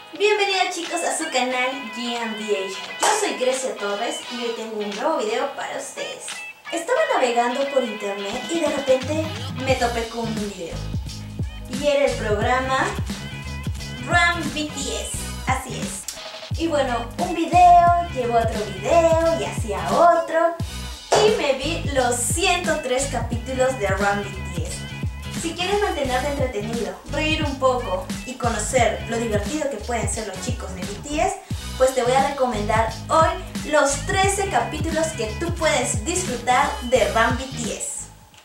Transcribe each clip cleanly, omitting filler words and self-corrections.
Bienvenidos chicos a su canal GMDH. Yo soy Grecia Torres y hoy tengo un nuevo video para ustedes. Estaba navegando por internet y de repente me topé con un video. Y era el programa Run BTS, así es. Y bueno, un video llevó a otro video y así a otro. Y me vi los 103 capítulos de Run BTS. Si quieres mantenerte entretenido, reír un poco y conocer lo divertido que pueden ser los chicos de BTS, pues te voy a recomendar hoy los 13 capítulos que tú puedes disfrutar de Run BTS.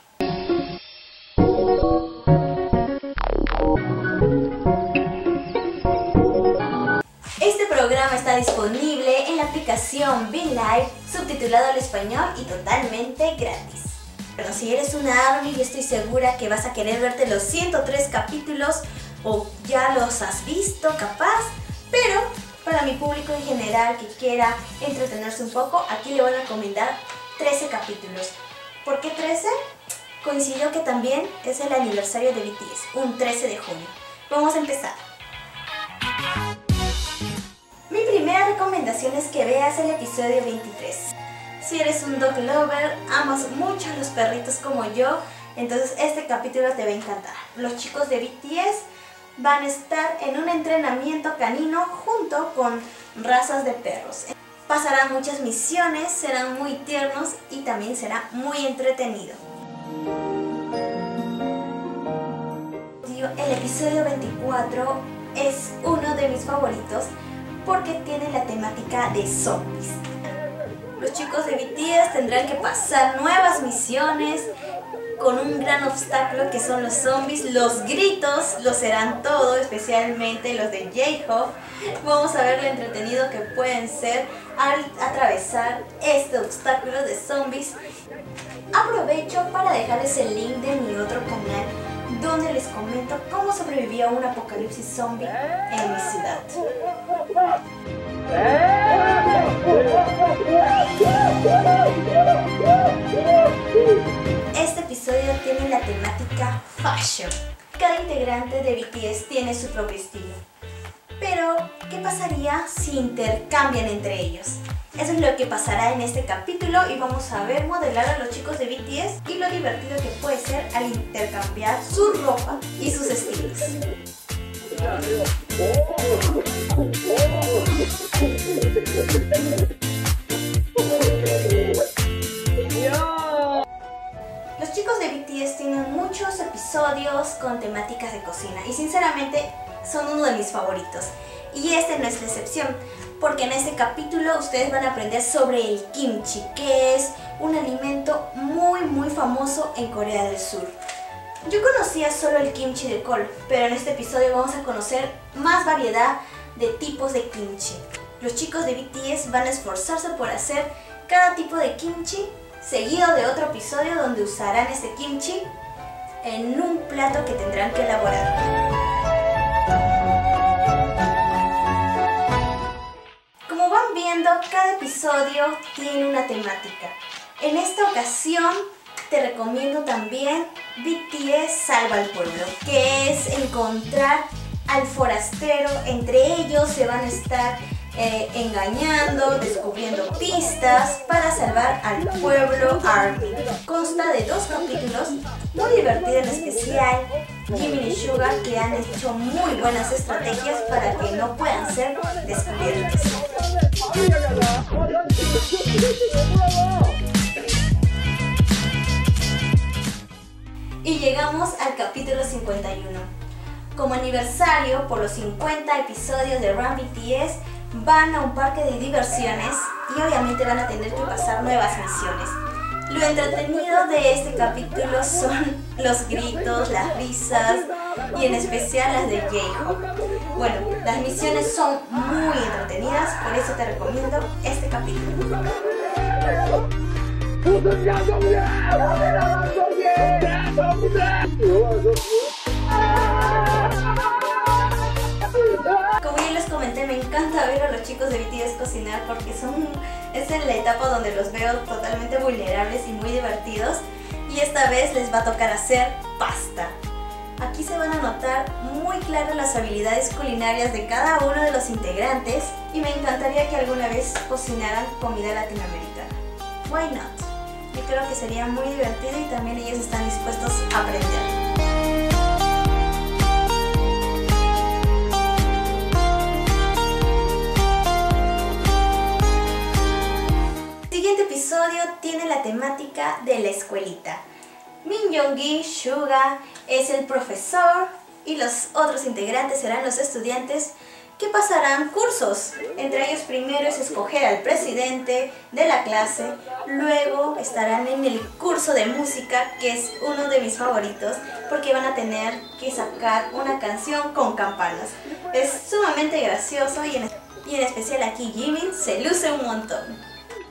Este programa está disponible en la aplicación BeLive, subtitulado al español y totalmente gratis. Pero si eres una ARMY, yo estoy segura que vas a querer verte los 103 capítulos o ya los has visto capaz, pero para mi público en general que quiera entretenerse un poco, aquí le voy a recomendar 13 capítulos. ¿Por qué 13? Coincidió que también es el aniversario de BTS, un 13 de junio. Vamos a empezar. Mi primera recomendación es que veas el episodio 23. Si eres un dog lover, amas mucho a los perritos como yo, entonces este capítulo te va a encantar. Los chicos de BTS van a estar en un entrenamiento canino junto con razas de perros. Pasarán muchas misiones, serán muy tiernos y también será muy entretenido. El episodio 24 es uno de mis favoritos porque tiene la temática de zombies. Los chicos de BTS tendrán que pasar nuevas misiones con un gran obstáculo que son los zombies. Los gritos lo serán todo, especialmente los de J-Hope. Vamos a ver lo entretenido que pueden ser al atravesar este obstáculo de zombies. Aprovecho para dejarles el link de mi otro canal donde les comento cómo sobrevivía a un apocalipsis zombie en mi ciudad. Este episodio tiene la temática fashion. Cada integrante de BTS tiene su propio estilo. Pero, ¿qué pasaría si intercambian entre ellos? Eso es lo que pasará en este capítulo y vamos a ver modelar a los chicos de BTS y lo divertido que puede ser al intercambiar su ropa y sus estilos. Los chicos de BTS tienen muchos episodios con temáticas de cocina y sinceramente son uno de mis favoritos. Y este no es la excepción, porque en este capítulo ustedes van a aprender sobre el kimchi, que es un alimento muy famoso en Corea del Sur. Yo conocía solo el kimchi de col, pero en este episodio vamos a conocer más variedad de tipos de kimchi. Los chicos de BTS van a esforzarse por hacer cada tipo de kimchi, seguido de otro episodio donde usarán este kimchi en un plato que tendrán que elaborar. Como van viendo, cada episodio tiene una temática. En esta ocasión te recomiendo también BTS Salva al Pueblo, que es encontrar al forastero. Entre ellos se van a estar engañando, descubriendo pistas para salvar al pueblo ARMY. Consta de 2 capítulos muy divertidos, en especial Jimin y Suga, que han hecho muy buenas estrategias para que no puedan ser descubiertos. Y llegamos al capítulo 51. Como aniversario por los 50 episodios de Run BTS, van a un parque de diversiones y obviamente van a tener que pasar nuevas misiones. Lo entretenido de este capítulo son los gritos, las risas y en especial las de J-Hope. Bueno, las misiones son muy entretenidas, por eso te recomiendo este capítulo. Como ya les comenté, me encanta ver a los chicos de BTS cocinar porque es en la etapa donde los veo totalmente vulnerables y muy divertidos. Y esta vez les va a tocar hacer pasta. Aquí se van a notar muy claras las habilidades culinarias de cada uno de los integrantes y me encantaría que alguna vez cocinaran comida latinoamericana. Why not? Yo creo que sería muy divertido y también ellos están dispuestos a aprender. El siguiente episodio tiene la temática de la escuelita. Min Yoongi, Suga, es el profesor y los otros integrantes serán los estudiantes que pasarán cursos. Entre ellos primero es escoger al presidente de la clase, luego estarán en el curso de música, que es uno de mis favoritos, porque van a tener que sacar una canción con campanas. Es sumamente gracioso y en especial aquí Jimin se luce un montón.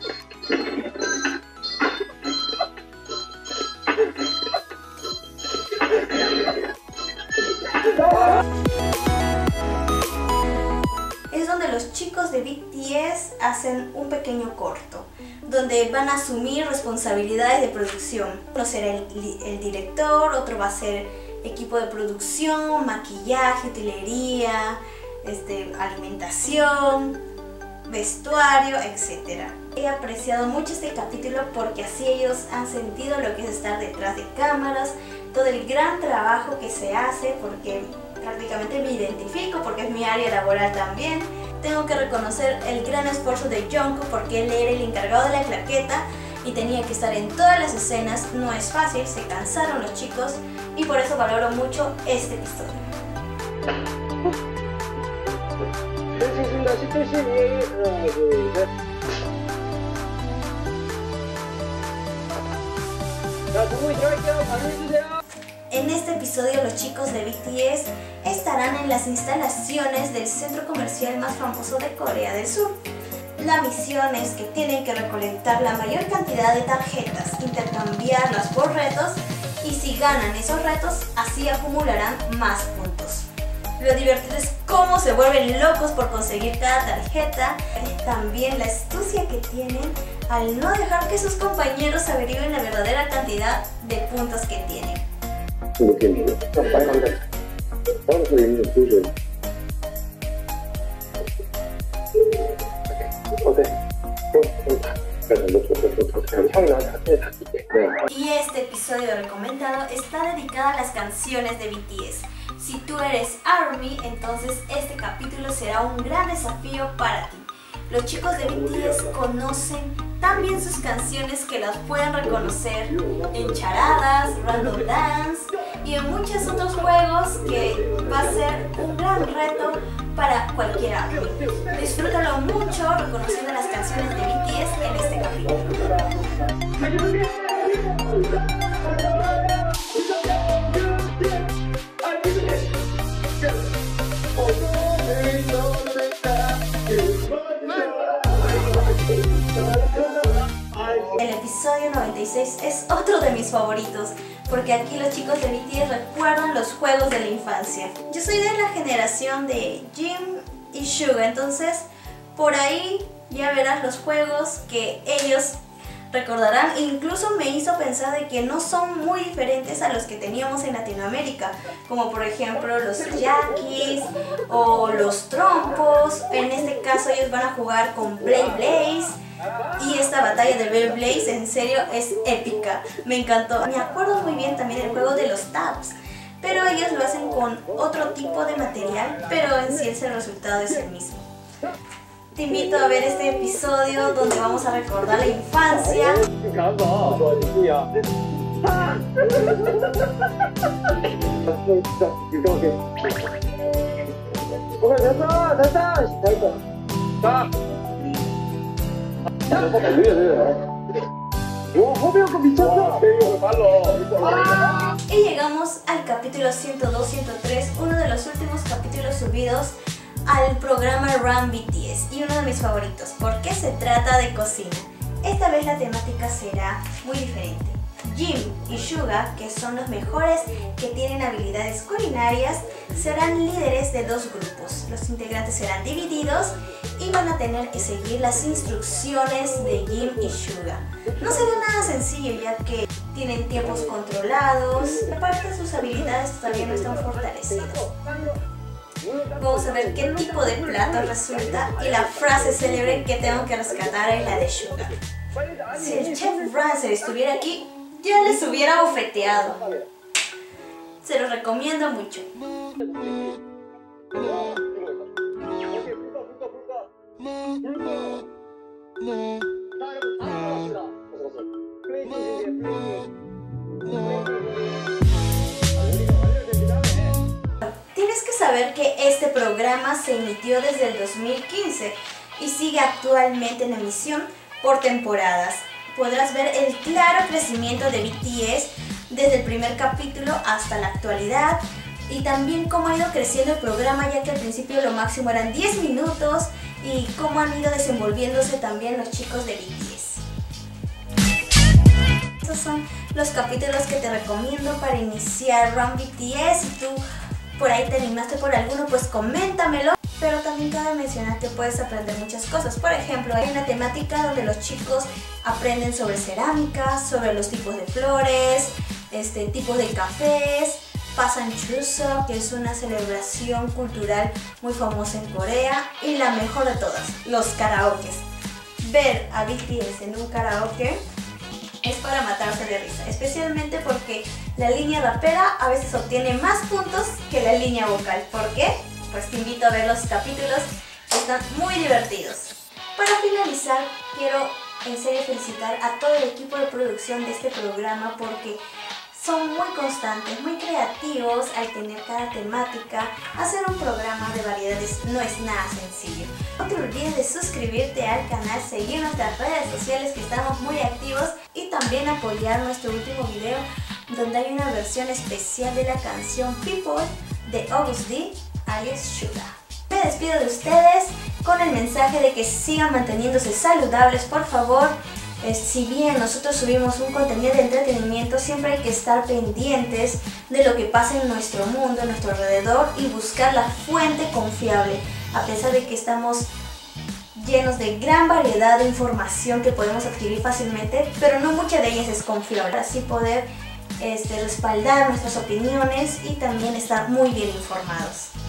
Es donde los chicos de BTS hacen un pequeño corto, donde van a asumir responsabilidades de producción. Uno será el director, otro va a ser equipo de producción, maquillaje, utilería, alimentación, vestuario, etc. He apreciado mucho este capítulo porque así ellos han sentido lo que es estar detrás de cámaras, todo el gran trabajo que se hace, porque prácticamente me identifico porque es mi área laboral también. Tengo que reconocer el gran esfuerzo de Jungkook porque él era el encargado de la claqueta y tenía que estar en todas las escenas. No es fácil, se cansaron los chicos y por eso valoro mucho este episodio. En este episodio los chicos de BTS estarán en las instalaciones del centro comercial más famoso de Corea del Sur. La misión es que tienen que recolectar la mayor cantidad de tarjetas, intercambiarlas por retos y si ganan esos retos, así acumularán más puntos. Lo divertido es cómo se vuelven locos por conseguir cada tarjeta, también la astucia que tienen al no dejar que sus compañeros averigüen la verdadera cantidad de puntos que tienen. Y este episodio recomendado está dedicado a las canciones de BTS. Si tú eres ARMY, entonces este capítulo será un gran desafío para ti. Los chicos de BTS conocen tan bien sus canciones que las pueden reconocer en charadas, random dance y en muchos otros juegos que va a ser un gran reto para cualquier ARMY. Disfrútalo mucho reconociendo las canciones de BTS en este capítulo. El episodio 96 es otro de mis favoritos porque aquí los chicos de BTS recuerdan los juegos de la infancia. Yo soy de la generación de Jim y Suga, entonces por ahí ya verás los juegos que ellos recordarán. Incluso me hizo pensar de que no son muy diferentes a los que teníamos en Latinoamérica, como por ejemplo los yaquis o los trompos. En este caso ellos van a jugar con Blade Blaze y esta batalla de Blade Blaze en serio es épica, me encantó. Me acuerdo muy bien también el juego de los tabs, pero ellos lo hacen con otro tipo de material, pero en sí el resultado es el mismo. Te invito a ver este episodio donde vamos a recordar la infancia. Y llegamos al capítulo 102-103, uno de los últimos capítulos subidos al programa Run BTS y uno de mis favoritos porque se trata de cocina. Esta vez la temática será muy diferente. Jim y Suga, que son los mejores que tienen habilidades culinarias, serán líderes de dos grupos. Los integrantes serán divididos y van a tener que seguir las instrucciones de Jim y Suga. No será nada sencillo ya que tienen tiempos controlados, aparte de sus habilidades todavía no están fortalecidas. Vamos a ver qué tipo de plato resulta y la frase célebre que tengo que rescatar es la de Sugar. Si el chef Rancer estuviera aquí, ya les hubiera bofeteado. Se los recomiendo mucho. Tienes que saber que este programa se emitió desde el 2015 y sigue actualmente en emisión por temporadas. Podrás ver el claro crecimiento de BTS desde el primer capítulo hasta la actualidad y también cómo ha ido creciendo el programa, ya que al principio lo máximo eran 10 minutos y cómo han ido desenvolviéndose también los chicos de BTS. Estos son los capítulos que te recomiendo para iniciar Run BTS. Si tú por ahí te animaste por alguno, pues coméntamelo. Pero también cabe mencionar que puedes aprender muchas cosas. Por ejemplo, hay una temática donde los chicos aprenden sobre cerámica, sobre los tipos de flores, tipos de cafés. Pasan Chuseok, que es una celebración cultural muy famosa en Corea. Y la mejor de todas, los karaokes. Ver a BTS en un karaoke es para matarse de risa, especialmente porque la línea rapera a veces obtiene más puntos que la línea vocal. ¿Por qué? Pues te invito a ver los capítulos, que están muy divertidos. Para finalizar, quiero en serio felicitar a todo el equipo de producción de este programa porque son muy constantes, muy creativos al tener cada temática. Hacer un programa de variedades no es nada sencillo. No te olvides de suscribirte al canal, seguir nuestras redes sociales que estamos muy activos y también apoyar nuestro último video donde hay una versión especial de la canción People de August D, alias Suga. Me despido de ustedes con el mensaje de que sigan manteniéndose saludables, por favor. Si bien nosotros subimos un contenido de entretenimiento, siempre hay que estar pendientes de lo que pasa en nuestro mundo, en nuestro alrededor y buscar la fuente confiable, a pesar de que estamos llenos de gran variedad de información que podemos adquirir fácilmente, pero no mucha de ellas es confiable, así poder respaldar nuestras opiniones y también estar muy bien informados.